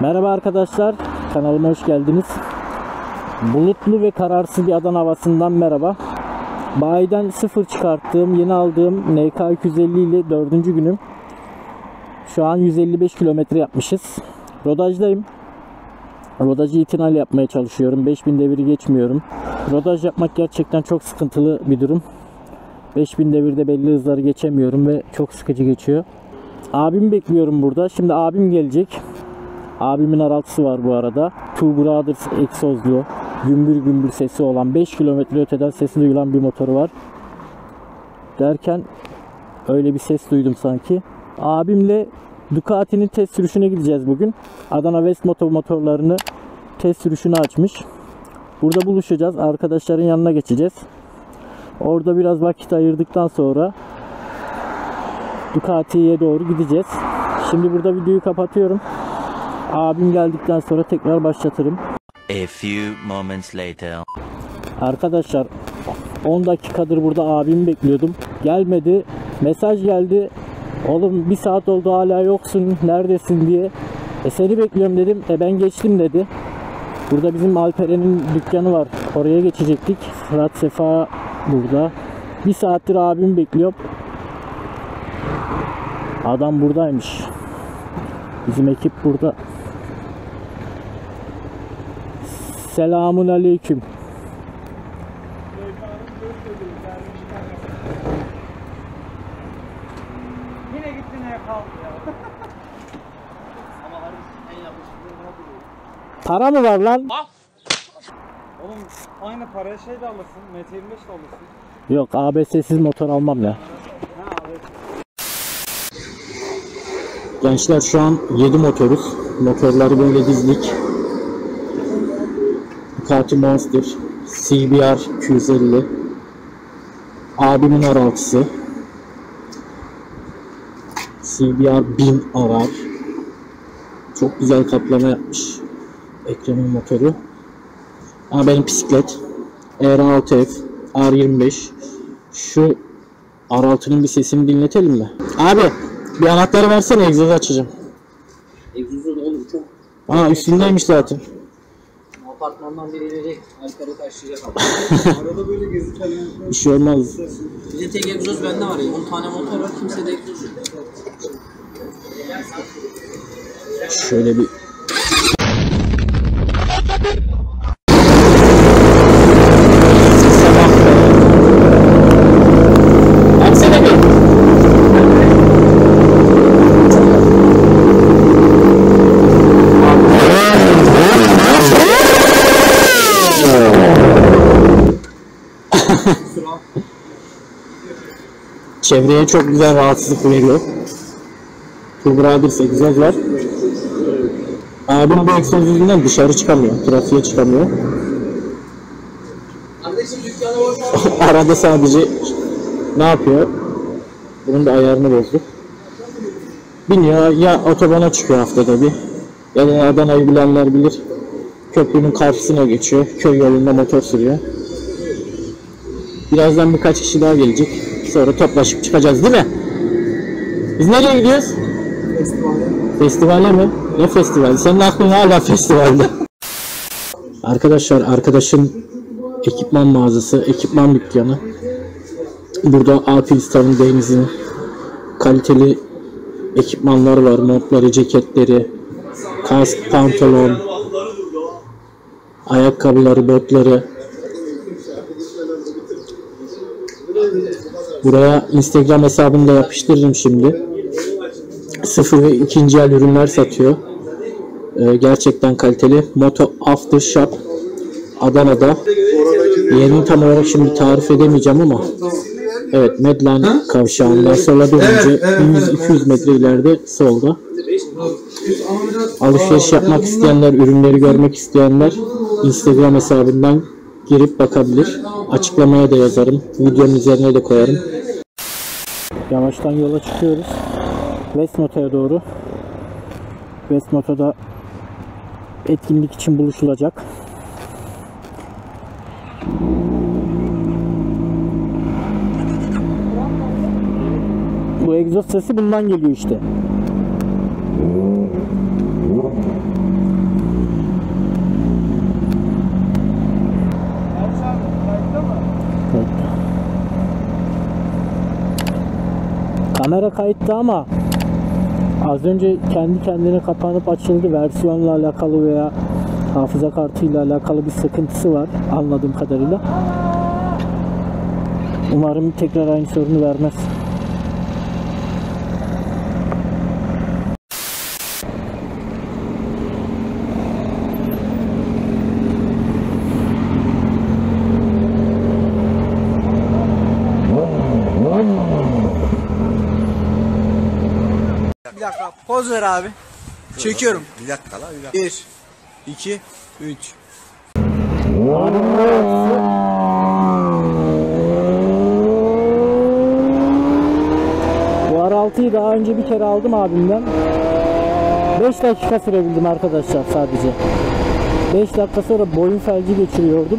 Merhaba arkadaşlar, kanalıma hoş geldiniz. Bulutlu ve kararsız bir Adana havasından merhaba. Bayiden sıfır çıkarttığım, yeni aldığım NK 250 ile 4. günüm. Şu an 155 kilometre yapmışız. Rodajdayım. Rodajı itinayla yapmaya çalışıyorum. 5000 deviri geçmiyorum. Rodaj yapmak gerçekten çok sıkıntılı bir durum. 5000 devirde belli hızları geçemiyorum ve çok sıkıcı geçiyor. Abimi bekliyorum burada. Şimdi abim gelecek. Abimin araltısı var bu arada. Two Brothers egzozlu, gümbür gümbür sesi olan, 5 kilometre öteden sesi duyulan bir motoru var. Derken öyle bir ses duydum sanki. Abimle Ducati'nin test sürüşüne gideceğiz bugün. Adana West Moto motorlarını test sürüşünü açmış. Burada buluşacağız. Arkadaşların yanına geçeceğiz. Orada biraz vakit ayırdıktan sonra Ducati'ye doğru gideceğiz. Şimdi burada videoyu kapatıyorum. Abim geldikten sonra tekrar başlatırım. A few moments later. Arkadaşlar 10 dakikadır burada abimi bekliyordum. Gelmedi. Mesaj geldi. Oğlum 1 saat oldu hala yoksun. Neredesin diye. Seni bekliyorum dedim. Ben geçtim dedi. Burada bizim Alperen'in dükkanı var. Oraya geçecektik. Fırat Sefa burada. 1 saattir abimi bekliyorum. Adam buradaymış. Bizim ekip burada. Selamun aleyküm. Yine gitti neye kaldı ya. Ama harbi en yapışıklığı buna duruyor. Para mı var lan? Oğlum aynı paraya şey de alırsın, MT25 de alırsın. Yok, ABS'siz motor almam ya. Ha evet. Gençler şu an 7 motoruz. Motorları böyle dizdik. Ducati Monster, CBR 250, abimin R6'sı, CBR 1000 arar. Çok güzel kaplama yapmış Ekrem'in motoru. Ama benim bisiklet R6F R25. Şu R6'nın bir sesini dinletelim mi? Abi bir anahtarı versene, egzozu açacağım. Egzozu oğlum çok. Aa, üstündeymiş zaten. Apartmandan biri gelecek, Alper'i taşıyacak abi. Arada böyle gözüken Bir şey olmaz. bir de tek egzoz bende var ya, 10 tane motor var, kimse de egzoz yok. Şöyle bir baksana bir. Çevreye çok güzel rahatsızlık veriyor. Two Brothers egzoz var. Abim bu egzoz yüzünden dışarı çıkamıyor, trafiğe çıkamıyor. Kardeşim dükkanı orada. Arada sadece ne yapıyor? Bunun da ayarını bozdu. Biniyor ya, otobana çıkıyor haftada bir. Ya da Adana'yı bilenler bilir. Köprünün karşısına geçiyor. Köy yolunda motor sürüyor. Birazdan birkaç kişi daha gelecek. Sonra toplaşıp çıkacağız değil mi? Biz nereye gidiyoruz? Festivale mi? Ne festivali? Senin aklın hala festivalde. Arkadaşlar, arkadaşın ekipman mağazası, ekipman dükkanı. Burada Alpinistar'ın denizinin kaliteli ekipmanlar var. Montları, ceketleri, kask, pantolon, ayakkabıları, botları. Buraya Instagram hesabını da yapıştırırım şimdi. Sıfır ve ikinci el ürünler satıyor. Gerçekten kaliteli. Moto After Shop Adana'da. Yerini tam olarak şimdi tarif edemeyeceğim ama evet, Medline kavşağından sola dönünce 100-200 metre ileride solda. Alışveriş yapmak isteyenler, ürünleri görmek isteyenler Instagram hesabından girip bakabilir. Açıklamaya da yazarım. Videonun üzerine de koyarım. Yavaştan yola çıkıyoruz. West Moto'ya doğru. West Moto'da etkinlik için buluşulacak. Bu egzoz sesi bundan geliyor işte. Kamera kayıttı ama az önce kendi kendine kapanıp açıldı. Versiyonla alakalı veya hafıza kartıyla alakalı bir sıkıntısı var anladığım kadarıyla. Umarım tekrar aynı sorunu vermez. Bir dakika poz ver abi. Çekiyorum. Bir dakika la bir dakika. 1 2 3. Bu R6'yı daha önce bir kere aldım abimden. 5 dakika sürebildim arkadaşlar sadece. 5 dakika sonra boyun felci geçiriyordum.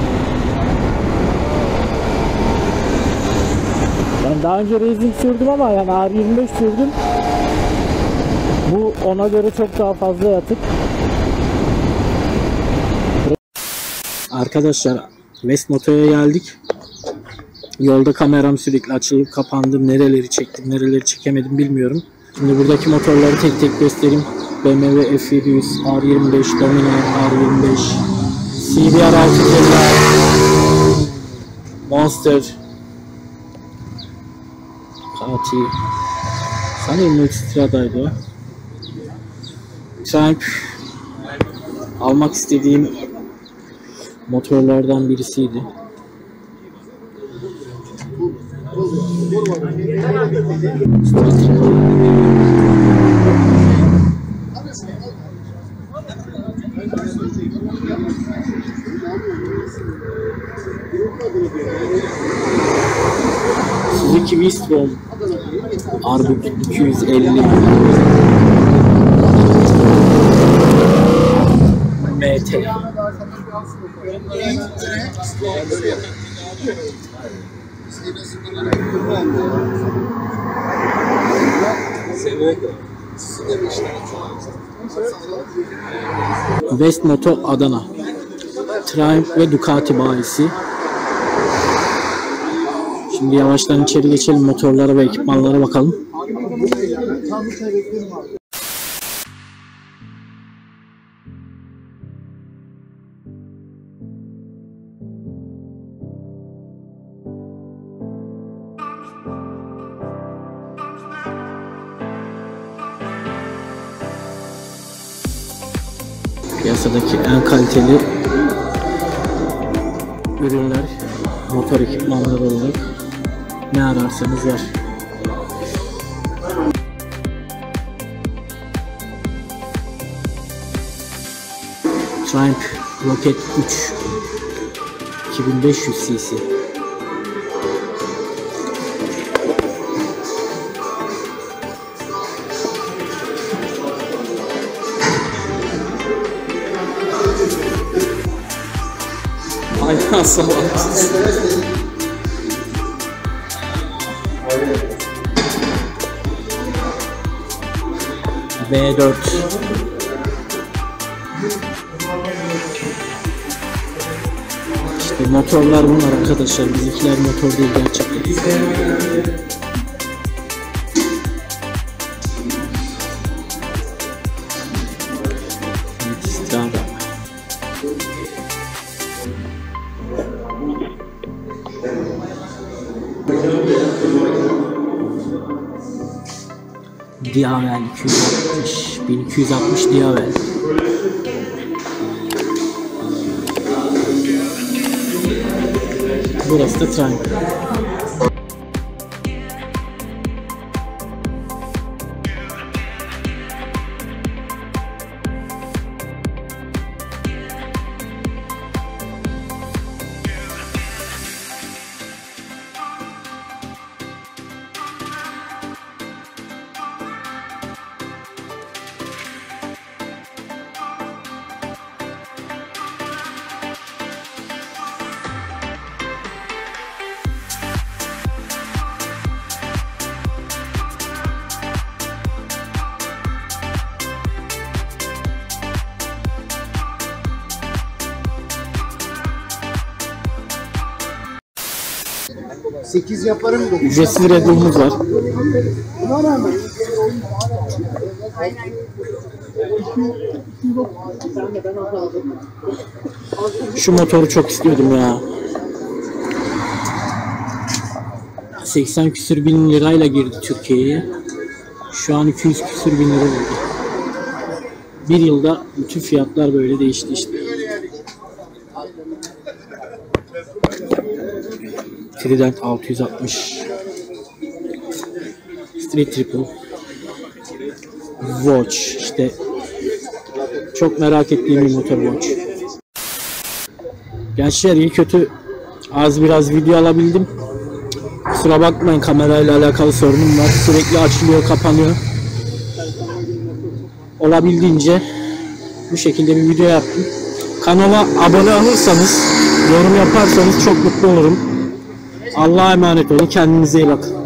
Yani daha önce racing sürdüm ama yani R25 sürdüm. Bu ona göre çok daha fazla yatık. Arkadaşlar Westmoto'ya geldik. Yolda kameram sürekli açılıp kapandı. Nereleri çektim, nereleri çekemedim bilmiyorum. Şimdi buradaki motorları tek tek göstereyim. BMW F700, R25, Dominar, R25, CBR 650, Monster, KT, sanırım Multistrada'ydı o. Triumph almak istediğim motorlardan birisiydi. Suzuki V-Strom Arbuk 250 MT. Westmoto Adana, Triumph ve Ducati bayisi. Şimdi yavaştan içeri geçelim, motorlara ve ekipmanlara bakalım. Piyasadaki en kaliteli ürünler, motor ekipmanları olarak ne ararsanız var. Triumph Rocket 3 2500 cc. Aynen salak. V4 İşte motorlar bunlar arkadaşlar. Bizimkiler motor değil gerçekten. Strada. Diavel 260, 1260 Diavel. Burası da Triumph. 8 yaparım dedi. Ücretsiz Red Bull'umuz var. Şu motoru çok istiyordum ya. 80 küsür bin lirayla girdi Türkiye'ye. Şu an 200 küsür bin lira oldu. Bir yılda bütün fiyatlar böyle değişti işte. Trident 660 Street Triple Watch işte çok merak ettiğim bir motor Watch. Gençler iyi kötü az biraz video alabildim. Kusura bakmayın, kamerayla alakalı sorunum var. Sürekli açılıyor, kapanıyor. Olabildiğince bu şekilde bir video yaptım. Kanala abone olursanız, yorum yaparsanız çok mutlu olurum. Allah'a emanet olun. Kendinize iyi bakın.